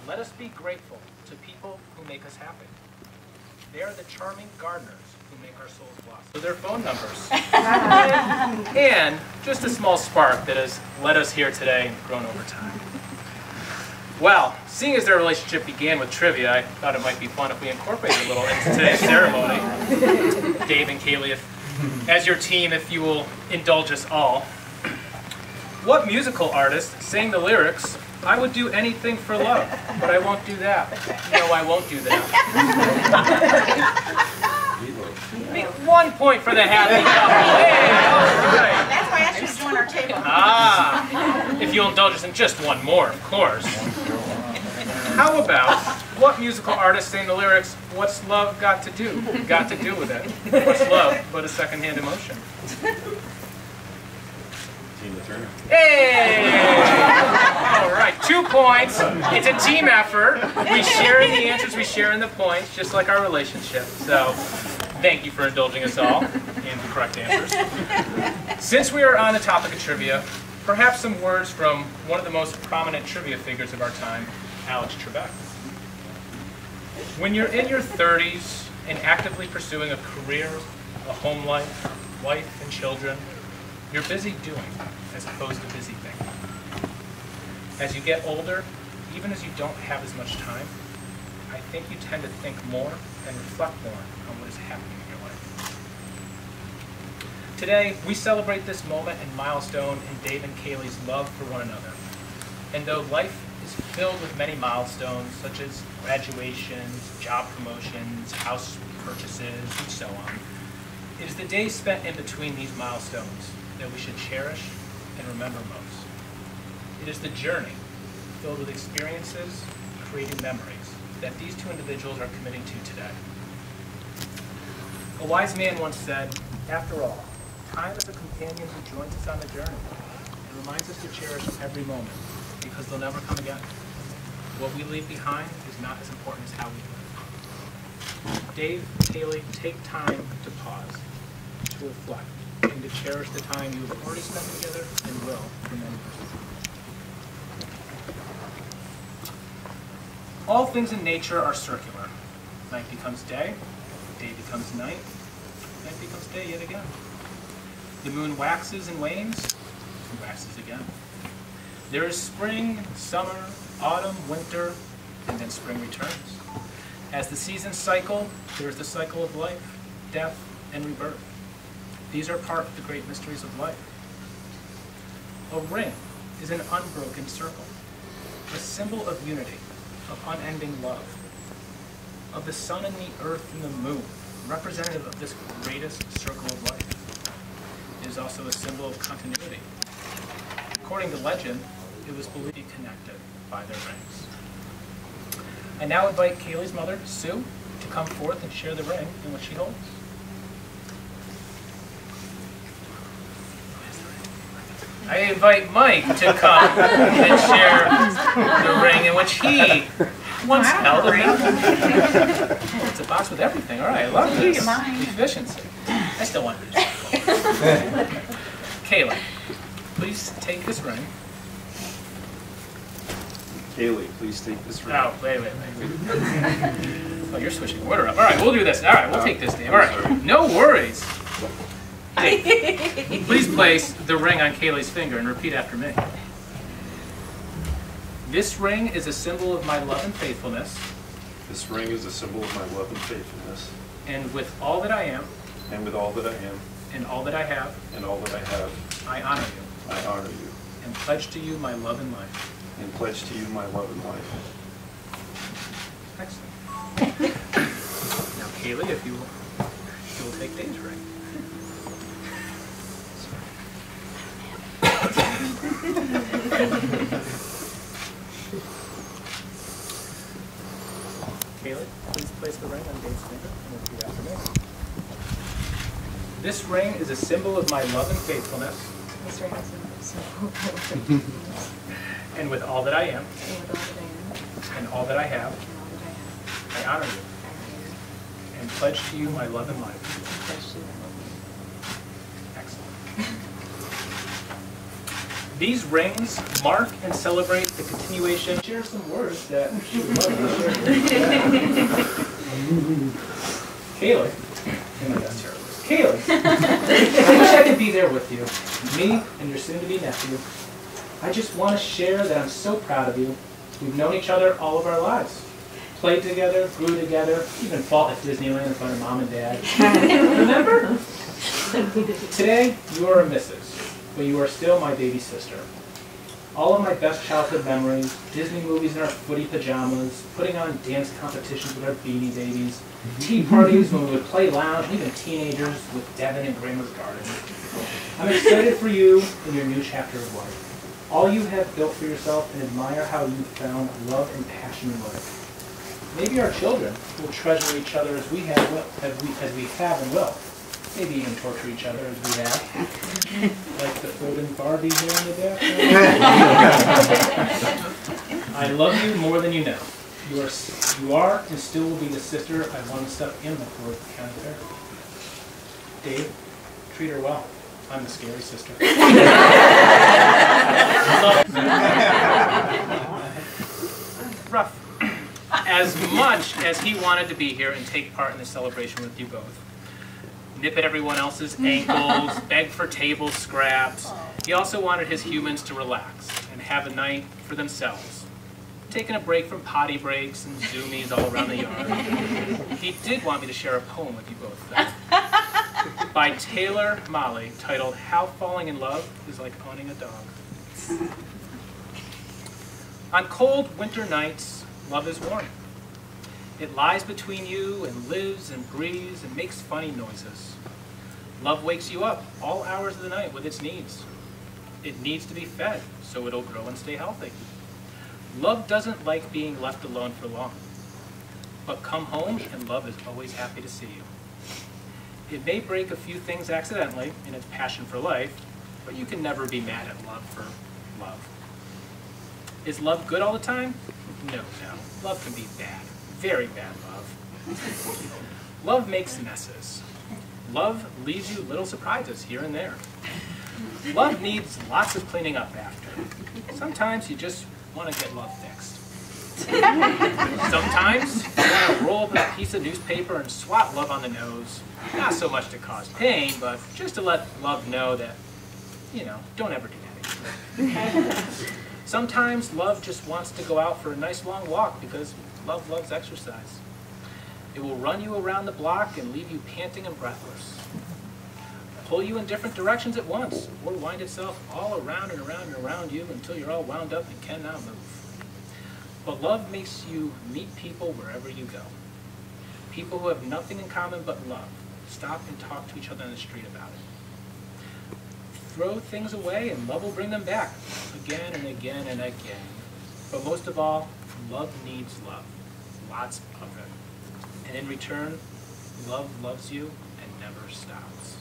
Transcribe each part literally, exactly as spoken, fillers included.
Let us be grateful to people who make us happy. They are the charming gardeners who make our souls blossom. So their phone numbers. And just a small spark that has led us here today and grown over time. Well, seeing as their relationship began with trivia, I thought it might be fun if we incorporated a little into today's ceremony. Dave and Kaleigh, if, as your team, if you will indulge us all. What musical artist sang the lyrics, "I would do anything for love, but I won't do that"? No, I won't do that. One point for the happy couple. Hey, all right. That's why I asked you to join our table. Ah, if you'll indulge us in just one more, of course. How about, what musical artist sang the lyrics, "What's love got to do? Got to do with it. What's love but a secondhand emotion"? Hey! All right, two points. It's a team effort. We share in the answers, we share in the points, just like our relationship. So, thank you for indulging us all in the correct answers. Since we are on the topic of trivia, perhaps some words from one of the most prominent trivia figures of our time, Alex Trebek. When you're in your thirties and actively pursuing a career, a home life, wife and children, you're busy doing as opposed to busy thinking. As you get older, even as you don't have as much time, I think you tend to think more and reflect more on what is happening in your life. Today, we celebrate this moment and milestone in Dave and Kaleigh's love for one another. And though life is filled with many milestones, such as graduations, job promotions, house purchases, and so on, it is the days spent in between these milestones that we should cherish and remember most. It is the journey, filled with experiences, creating memories, that these two individuals are committing to today. A wise man once said, "After all, time is a companion who joins us on the journey and reminds us to cherish every moment, because they'll never come again. What we leave behind is not as important as how we live." Dave, Kaleigh, take time to pause, to reflect, and to cherish the time you have already spent together and will for many years. All things in nature are circular. Night becomes day, day becomes night, night becomes day yet again. The moon waxes and wanes, and waxes again. There is spring, summer, autumn, winter, and then spring returns. As the seasons cycle, there is the cycle of life, death, and rebirth. These are part of the great mysteries of life. A ring is an unbroken circle, a symbol of unity, of unending love, of the sun and the earth and the moon, representative of this greatest circle of life. It is also a symbol of continuity. According to legend, it was believed to be connected by their rings. I now invite Kaleigh's mother, Sue, to come forth and share the ring in which she holds. I invite Mike to come and share the ring in which he once held a ring. It's a box with everything. All right, I love this. Efficiency. I still want to do this. Kaleigh, please take this ring. Kaleigh, please take this ring. Oh, wait, wait, wait. Oh, you're switching order up. All right, we'll do this. All right, we'll take this, Dave. All right, no worries. Dave, please place the ring on Kaleigh's finger and repeat after me. This ring is a symbol of my love and faithfulness. This ring is a symbol of my love and faithfulness. And with all that I am. And with all that I am. And all that I have. And all that I have. I honor you. I honor you. And pledge to you my love and life. And pledge to you my love and life. Excellent. Now, Kaleigh, if you will, you will take Dave's ring. Kaleigh, please place the ring on Dave's finger and repeat after me. This ring is a symbol of my love and faithfulness. This ring is a symbol of my love and faithfulness. And with all that I am. And with all that I am. And all that I have. And all that I have. I honor you. I honor you. And pledge to you my love and life. And pledge to you my love and life. Excellent. These rings mark and celebrate the continuation. Share some words that she would love to share. Kaleigh. Oh my God, terrible. Kaleigh. I wish I could be there with you. Me and your soon-to-be nephew. I just want to share that I'm so proud of you. We've known each other all of our lives. Played together, grew together, even fought at Disneyland in front of Mom and Dad. Remember? Today, you are a missus, but you are still my baby sister. All of my best childhood memories, Disney movies in our footy pajamas, putting on dance competitions with our Beanie Babies, tea parties when we would play lounge, and even teenagers with Devin in Grandma's garden. I'm excited for you in your new chapter of life. All you have built for yourself, and admire how you found love and passion in life. Maybe our children will treasure each other as we have, as we, as we have and will. Maybe even torture each other as we have. Like the floating Barbie here in the background. I love you more than you know. You are, you are and still will be the sister I want to step in the Ford County Fair. Dave, treat her well. I'm the scary sister. Rough. As much as he wanted to be here and take part in the celebration with you both, nip at everyone else's ankles, beg for table scraps, he also wanted his humans to relax and have a night for themselves, taking a break from potty breaks and zoomies all around the yard. He did want me to share a poem with you both, though, by Taylor Molly, titled How Falling in Love is Like Owning a Dog. On cold winter nights, love is warm. It lies between you and lives and breathes and makes funny noises. Love wakes you up all hours of the night with its needs. It needs to be fed so it'll grow and stay healthy. Love doesn't like being left alone for long. But come home and love is always happy to see you. It may break a few things accidentally in its passion for life, but you can never be mad at love for love. Is love good all the time? No, no. Love can be bad. Very bad love. Love makes messes. Love leaves you little surprises here and there. Love needs lots of cleaning up after. Sometimes you just want to get love fixed. Sometimes you want to roll up a piece of newspaper and swat love on the nose. Not so much to cause pain, but just to let love know that, you know, don't ever do that. Sometimes love just wants to go out for a nice long walk because love loves exercise. It will run you around the block and leave you panting and breathless. Pull you in different directions at once, or wind itself all around and around and around you until you're all wound up and cannot move. But love makes you meet people wherever you go. People who have nothing in common but love. Stop and talk to each other on the street about it. Throw things away and love will bring them back again and again and again. But most of all, love needs love. Lots of it. And in return, love loves you and never stops.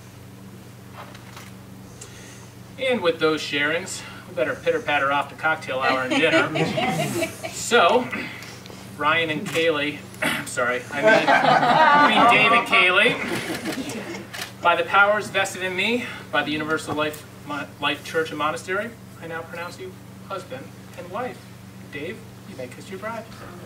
And with those sharings, we better pitter-patter off to cocktail hour and dinner. So, Ryan and Kaleigh, I'm sorry, I mean, I mean Dave and Kaleigh, by the powers vested in me by the Universal Life, Life Church and Monastery, I now pronounce you husband and wife. Dave, you may kiss your bride.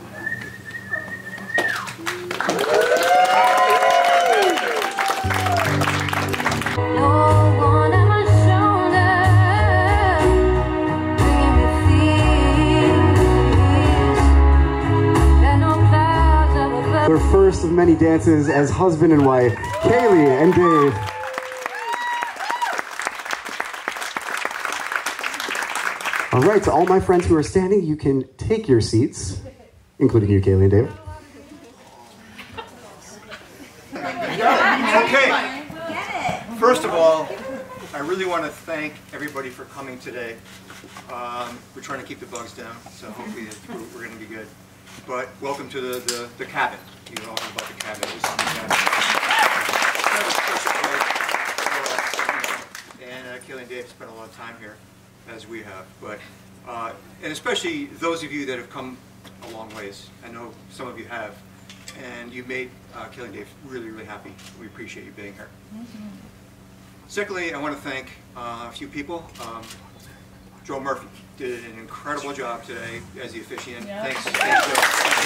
Their first of many dances as husband and wife, Kaleigh and Dave. All right, to all my friends who are standing, you can take your seats, including you, Kaleigh and Dave. Okay, first of all, I really want to thank everybody for coming today. Um, we're trying to keep the bugs down, so hopefully we're, we're going to be good. But welcome to the, the, the cabin. You know all about the cabin. It was the cabin. Kind of a special place for us. And uh, Kaleigh and Dave spent a lot of time here, as we have. But uh, and especially those of you that have come a long ways. I know some of you have. And you made uh, Kaleigh and Dave really, really happy. We appreciate you being here. Mm-hmm. Secondly, I want to thank uh, a few people. Um, Joe Murphy did an incredible job today as the officiant. Yeah. Thanks, thanks, Joe.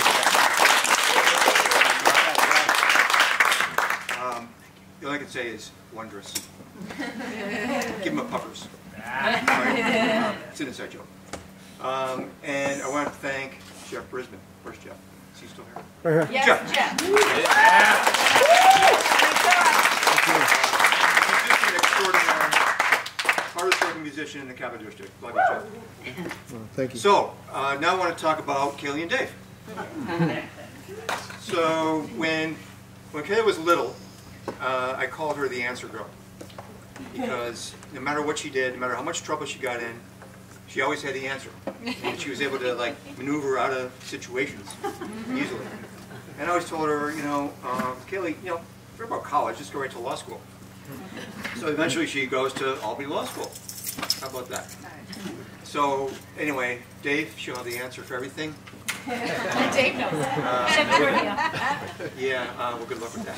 Um, the only I can say is wondrous. Give him a puckers. Right. Um, it's an inside joke. Um, and I want to thank Jeff Brisbane. Where's Jeff? Is he still here? Right here. Yes, Jeff. Jeff. He's just an extraordinary, hardest working musician in the Capital District. Love you, Jeff. Oh, thank you. So, uh, now I want to talk about Kaleigh and Dave. So, when, when Kaleigh was little, uh, I called her the answer girl. Because no matter what she did, no matter how much trouble she got in, she always had the answer. And she was able to like maneuver out of situations easily. And I always told her, you know, uh, Kaleigh, you know, forget about college, just go right to law school. So eventually she goes to Albany Law School. How about that? So anyway, Dave, she'll have the answer for everything. Dave knows. Uh, yeah, uh, well, good luck with that.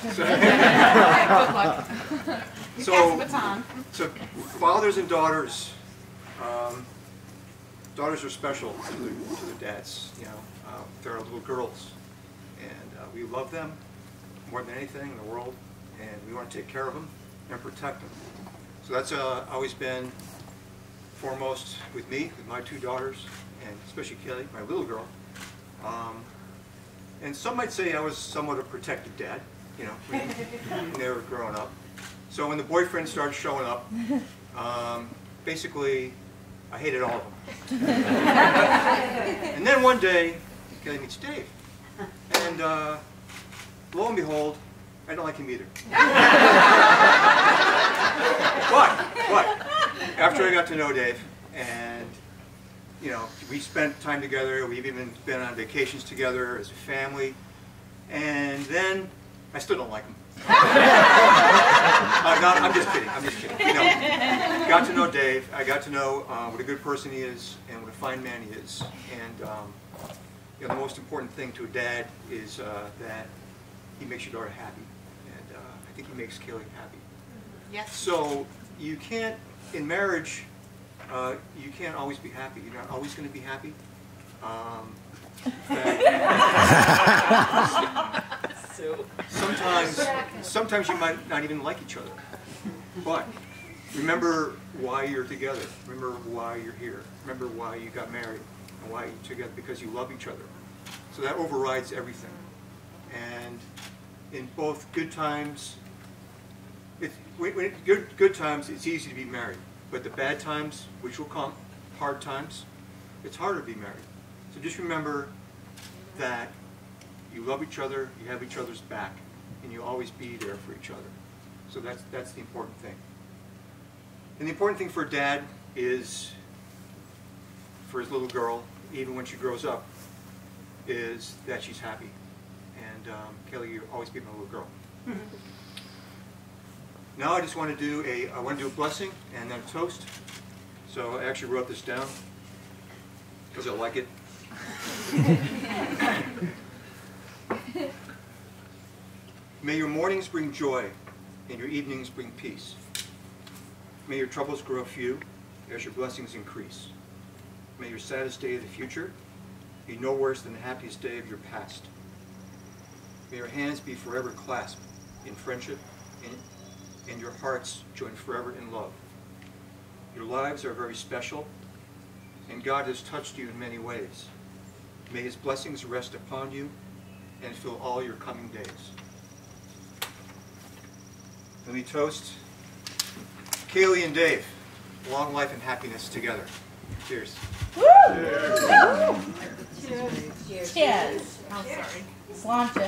So, Good luck. so, so fathers and daughters, um, daughters are special to their, to their dads. You know, uh, they're our little girls, and uh, we love them more than anything in the world, and we want to take care of them and protect them. So that's uh, always been foremost with me, with my two daughters, and especially Kaleigh, my little girl. Um, and some might say I was somewhat a protective dad, you know, when, when they were growing up. So when the boyfriend started showing up, um, basically, I hated all of them. And then one day, Kaleigh meets Dave. And uh, lo and behold, I don't like him either. But, but, after I got to know Dave, and you know, we spent time together, we've even been on vacations together as a family, and then I still don't like him. I'm, not, I'm just kidding, I'm just kidding. You know, got to know Dave, I got to know uh, what a good person he is, and what a fine man he is. And um, you know, the most important thing to a dad is uh, that he makes your daughter happy. And uh, I think he makes Kaleigh happy. Yes. So you can't, in marriage, uh, you can't always be happy. You're not always going to be happy. Um, sometimes, sometimes you might not even like each other. But remember why you're together. Remember why you're here. Remember why you got married and why you're together, because you love each other. So that overrides everything. And in both good times, it's, when, when it, good, good times, it's easy to be married. But the bad times, which will come, hard times, it's harder to be married. So just remember that you love each other, you have each other's back, and you'll always be there for each other. So that's, that's the important thing. And the important thing for a dad is, for his little girl, even when she grows up, is that she's happy. And um, Kaleigh, you'll always be my little girl. Now I just want to do a, I want to do a blessing and then a toast. So I actually wrote this down because I like it. May your mornings bring joy and your evenings bring peace. May your troubles grow few as your blessings increase. May your saddest day of the future be no worse than the happiest day of your past. May your hands be forever clasped in friendship and, and your hearts join forever in love. Your lives are very special, and God has touched you in many ways. May His blessings rest upon you and fill all your coming days. Let me toast Kaleigh and Dave. Long life and happiness together. Cheers. Cheers. Cheers. Cheers. I'm sorry. Sláinte.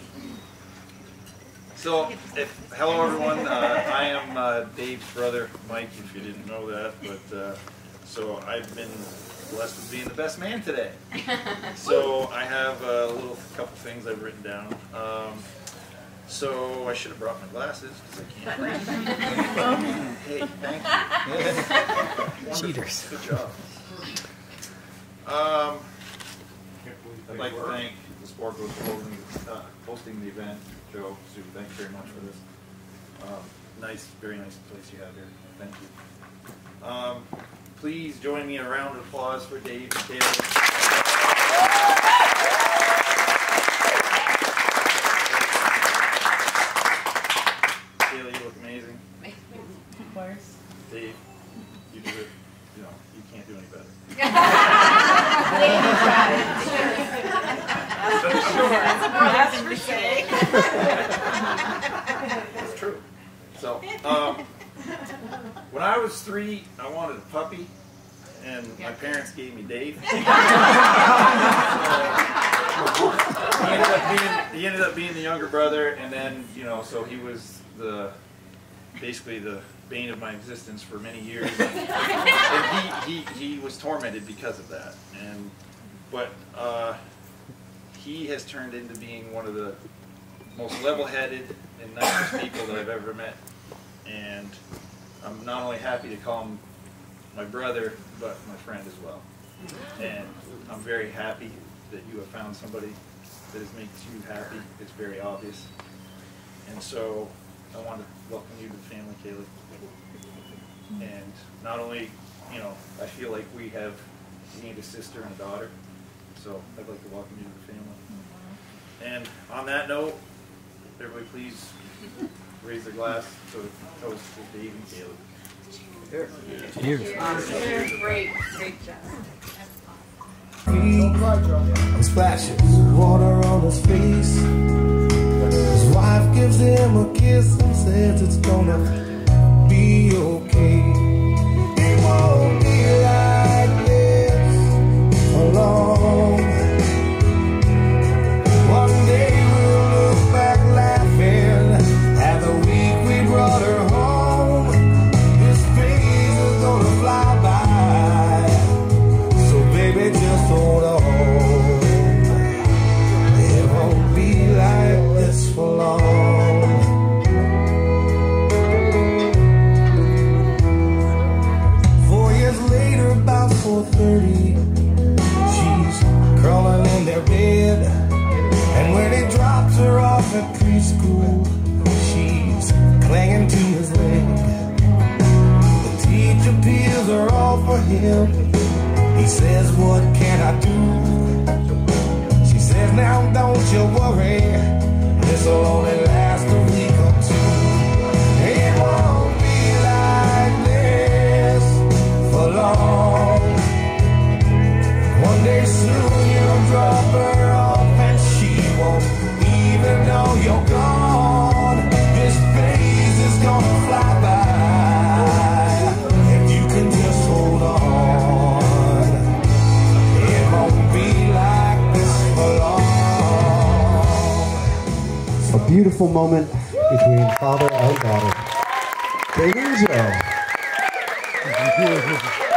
So, if, hello everyone, uh, I am uh, Dave's brother, Mike, if you didn't know that, but uh, so I've been blessed with being the best man today. So I have a little couple things I've written down. Um, so I should have brought my glasses because I can't read. Hey, thank you. Cheaters. Good job. Um, I'd like to thank the sport group for holding, uh, hosting the event. Joe, Sue, thank you very much for this. Um, nice, very nice place you have here. Thank you. Um, please join me in a round of applause for Dave and Kaleigh. Kaleigh, you look amazing. Of course. Dave, you do it. You know, you can't do any better. That's a brother thing to say. It's true. So, um, when I was three, I wanted a puppy, and my parents gave me Dave. So, he, ended up being, he ended up being the younger brother, and then, you know, so he was the basically the bane of my existence for many years. And, and he, he, he was tormented because of that. And but uh, he has turned into being one of the most level-headed and nicest people that I've ever met. And I'm not only happy to call him my brother, but my friend as well. And I'm very happy that you have found somebody that is makes you happy. It's very obvious. And so I want to welcome you to the family, Kaleigh. And not only, you know, I feel like we have gained a sister and a daughter, so I'd like to welcome you to the family. And on that note, everybody please raise their glass to toast to Dave and Kaleigh. Cheers. Cheers. Great, great job. He splashes water on his face. His wife gives him a kiss and says it's gonna be okay. It won't be like this for long. One day we'll look back laughing at the week we brought her home. This phase is gonna fly by, so baby just hold on. It won't be like this for long. Four years later, about four thirty, she's crawling in their bed. And when he drops her off at preschool, she's clinging to his leg. The teacher peels her off for him. He says, what can I do? She says, now don't you worry, this'll only last a week or two. It won't be like this for long. One day soon you'll drop her off and she won't even know you're gone. This phase is gonna fly by if you can just hold on. It won't be like this for long. A beautiful moment between father and daughter. Dave and Joe.